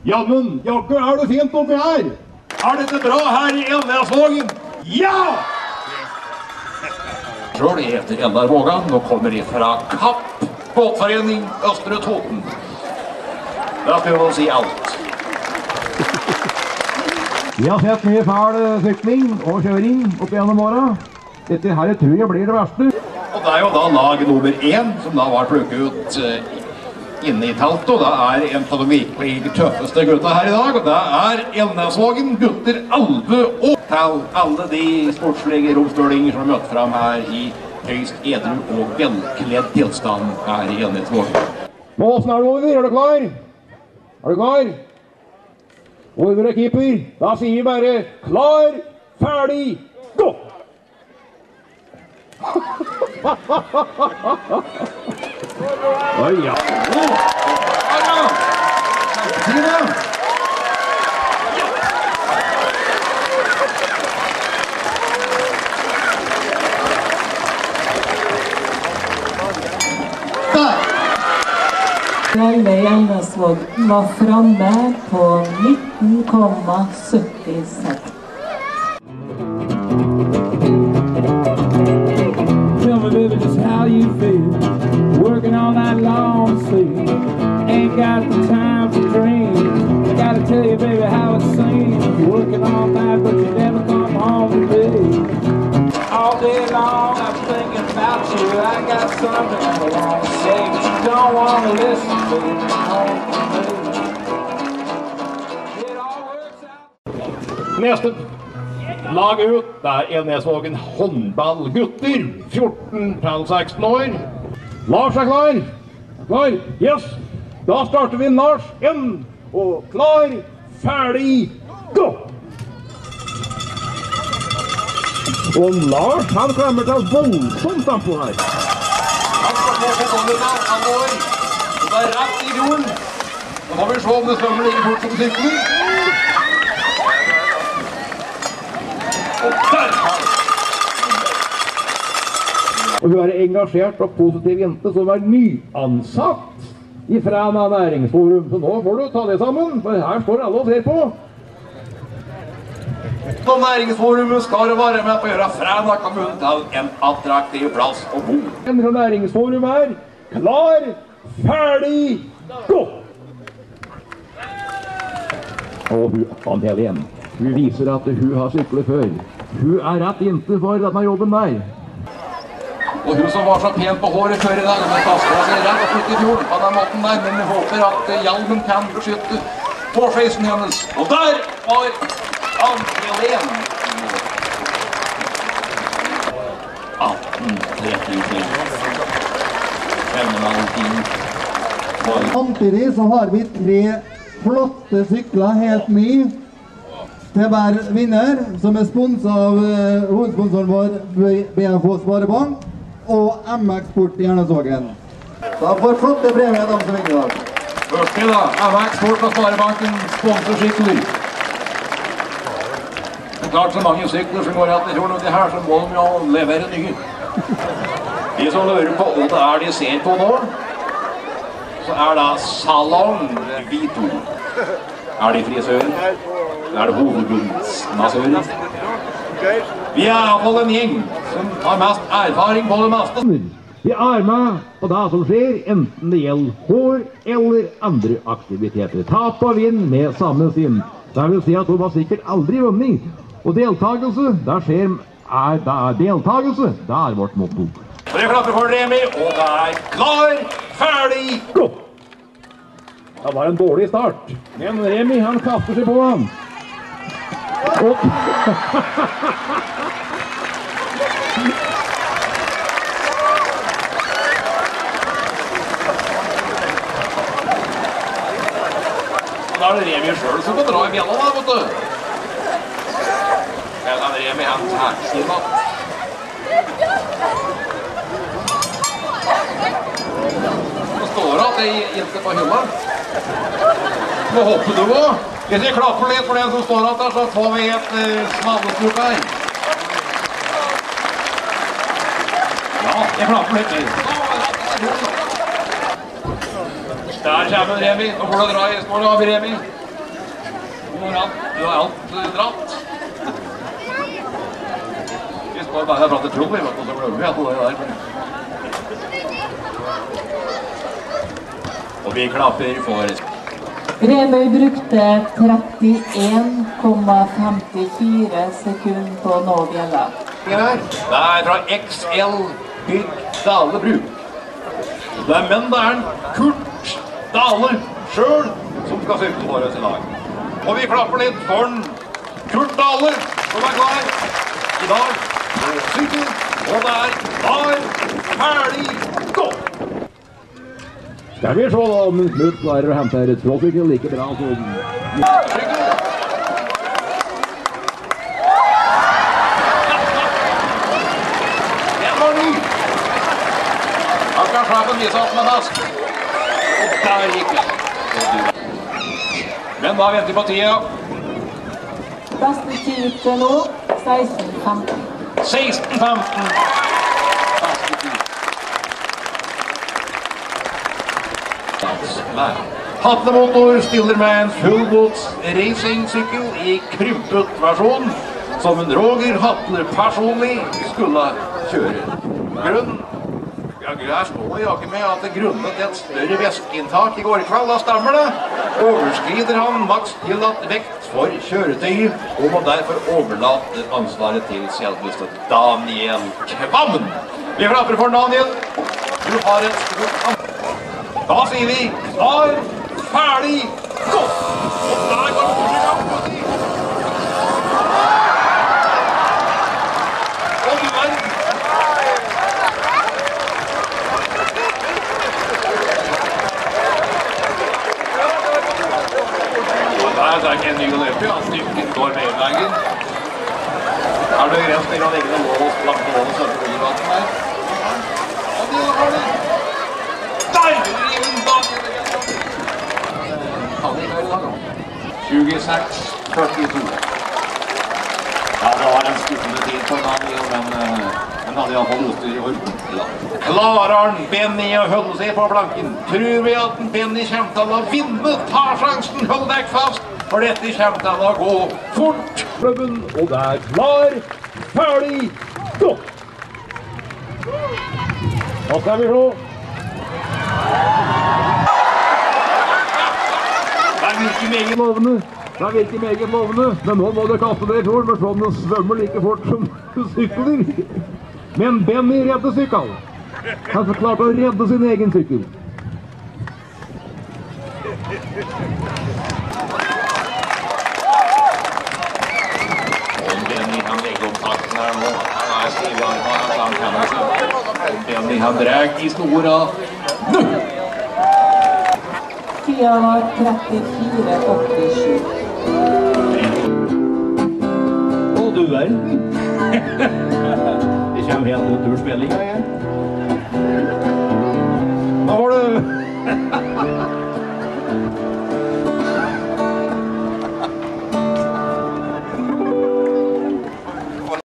Jammen, jakker, er det fint oppi her? Er dette bra her i Elnesvågen? Ja! Selv heter Eldar Vågan og kommer ifra Kapp båtforening Østre Toten. Da får vi si alt. Vi har sett mye fæl sykling og kjøring opp gjennom åra. Dette her tror jeg blir det verste. Og det er jo da lag nummer 1 som da var plukket ut inne i teltet. Og det er en av de virkelig tøffeste gutta her i dag. Og det er Elnesvågen gutter 11 år til alle de sportslige romstølinger som har møtt fram her i høyst edru og velkledd tilstand her i Elnesvågen. Nå, hvordan er det, Oliver? Er du klar? Er du klar? Oliver er keeper. Da sier vi bare klar, ferdig, gå! Oi, ja. Ralle Elnesvåg var framme på 19,76. Tell me, baby, just how you feel. Working all night long, see. Ain't got the time for dreams. I gotta tell you, baby, how it seems. Working all night, but you never come home to me. All day long, I'm thinking about you. I got something I want to say, but you don't want to listen to me. It all works out. Neste lag ut, det er Elnesvågen håndballgutter, 14 til 16 år. Lars er klar. Klar, yes. Da starter vi Lars inn, og klar, ferdig, gå! Og Lars, han klemmer til voldsomt tempo her. Han skal få bollen av, han går. Det er rett i jorden. Nå får vi se om det svømmer like fort som sykler. Og der! Og hun er en engasjert og positiv jente som er nyansatt i Fræna Næringsforum. Så nå får du ta det sammen, for her står alle og ser på. Og Næringsforumet skal være med på å gjøre Fræna kommune til en attraktiv plass å bo. Næringsforum er klar, ferdig, gå! Og hun, Ann-Helene, hun viser at hun har syklet før. Hun er rett jente for denne jobben der. Og hun som var så pen på håret før i dag, men kastet seg rett og flytt i fjorden på den måten der, men vi håper at hjelmen kan beskytte hårsveisen hennes. Og der var Ann-Helene. 1833. Samtidig så har vi 3 flotte sykler helt ny til hver vinner, som er sponset av hovedsponsoren vår BNK Sparebank og MX Sport i Elnesvågen. Da får flotte premier de som vinner i dag. Første da, MX Sport og Sparebanken sponser sykler. Det er klart så mange sykler som går etter fjorden, og de her så må de jo levere nye. De som lurer på hva det er de ser på nå, så er det Salong Vito. Er de frisøren? Er det hovedbundsmassøren? Vi er i hvert fall en gjeng som har mest erfaring på det meste. Vi er med på det som skjer, enten det gjelder hår eller andre aktiviteter. Tap og vinn med samme sinn. Det vil si at hun har sikkert aldri vunnet. Og deltakelse, det er vårt motto. Og det klapper for Remi, og det er klar, ferdig, gå! Det var en dårlig start, men Remi han kaster seg på han. Og... Da er det Remi selv som får dra i bjella da, vet du. Men Remi han tar sin mat. Nå står det at det ikke på hylla. Nå hopper du også. Hvis jeg klapper litt for den som står at der, så får vi et smallestruk her. Ja, jeg klapper litt mer. Der kommer Remi. Nå får du dra i skål av Remi. Du har alt dratt. Vi skal bare herfra til Trond, så glemmer vi at det der. Og vi klapper for... Remøy brukte 31,54 sekunder på å nå bjella. Det er fra XL Bygg Dale Bruk. Det er menn Kurt Dale selv som skal sykle for oss i dag. Og vi klapper litt for Kurt Dale, som klar i dag på sykkel. Og det klar, ferdig, gå! Skal vi se da om Knut klarer å hente et trådsykkel like bra som... Slappen viser at den fast. Og der gikk det. Men da venter vi på tida. Beste tid til nå, 16,15. 16,15. Beste tid. Hatlemotor stiller med en fullbots racingsykkel i krympet versjon, som en Roger Hatler personlig skulle kjøre. Grunn. Her står det jakke med at det grunnet et større væskeinntak i går kveld, da stemmer det. Overskrider han maks tillatt vekt for kjøretøy, og må derfor overlate ansvaret til selveste Daniel Kvammen. Vi klapper for Daniel. Du har et stort ansvar. Da sier vi klar, ferdig, gå! Og der går det på tid. Og du verden. Det er ikke en ny løper, ja. Styrken går med veien. Er det grenst til å legge noe lås, langt lås og søtte oljevaten der? Ja, det har det. Deilig riven bak! Han gikk her i dag, da. 26,42. Ja, det var en skuffende tid for Daniel, men hadde i alle fall utstyr i orden. Klarer han Benny å holde seg på blanken? Tror vi at Benny kommer til å vinne? Ta sjansen, hold deg fast! For dette kommer til å gå fort. Klubben, og det klar, ferdig, gå! Da skal vi se. Det virker meget lovende. Men nå må du kaste deg i fjorden, for sånn den svømmer like fort som sykler. Men Benny redde sykkel. Han har klart å redde sin egen sykkel. Her nå. Her skriver han på han kan altså. Benny har dreg i snora. Nå! Tida var 34,87. Og du verden. Det kommer helt noen turspilling, ja.